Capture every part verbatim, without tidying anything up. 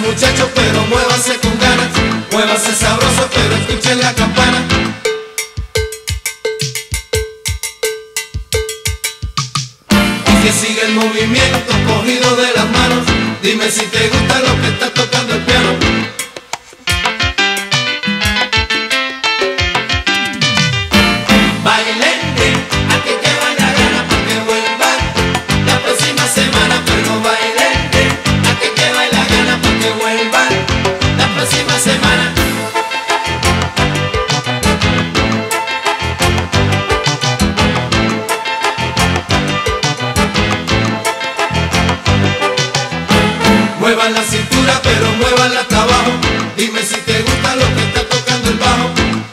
muchachos, pero muévanse con ganas. Muévanse sabroso, pero escuchen la campana. Y que sigue el movimiento cogido de las manos. Dime si te gusta lo que está tocando el piano. Bailente, aquí que vaya gana para que vuelvan la próxima semana. Pero bailente, aquí que baila gana para que vuelvan la próxima semana. Muevan la cintura, pero muévanla hasta abajo. Dime si te gusta lo que está tocando el bajo.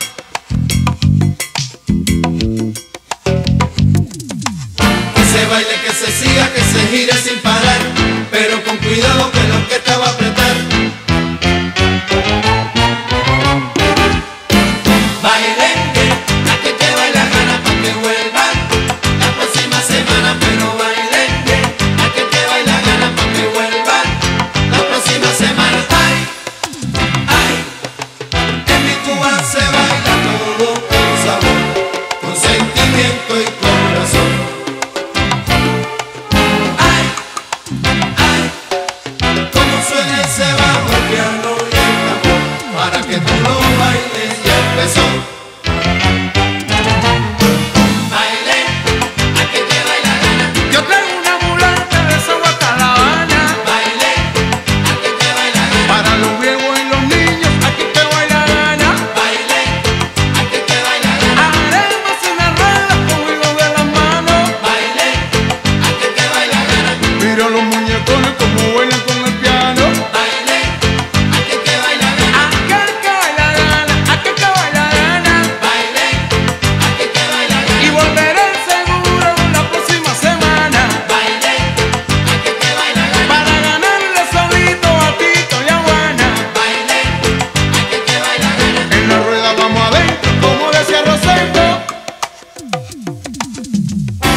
Que se baile, que se siga, que se gire sin parar, pero con cuidado que la orquesta va a apretar. Bailente, aquí que baila gana pa' que vuelva la próxima semana. Pero bailente, aquí que baila gana pa' que vuelva la próxima semana. Ay, ay, en mi Cuba se baila todo con sabor, con sentimiento y corazón. Ay, ay, como suena ese bajo, el piano y el tambor, para que tú lo bailes y empezó. Baile, aquí que baila gana. Yo traigo una mulata de Sagua hasta La Habana. Baile, aquí que baila gana. Para los viejos y los niños, aquí que baila gana. Baile, aquí que baila gana. Haremos una rueda cogidos de las manos. Baile, aquí que baila gana. Mira los muñecones como bailan con el piano. Baile, aquí que baila gana. Aquel que baila gana, aquel que baila gana. Baile, aquí que baila gana. Y volveré seguro la próxima semana. Baile, aquí que baila gana. Para ganarle solito a Tito y a Juana. Baile, aquí que baila gana. En la rueda vamos adentro, como decía Rosendo.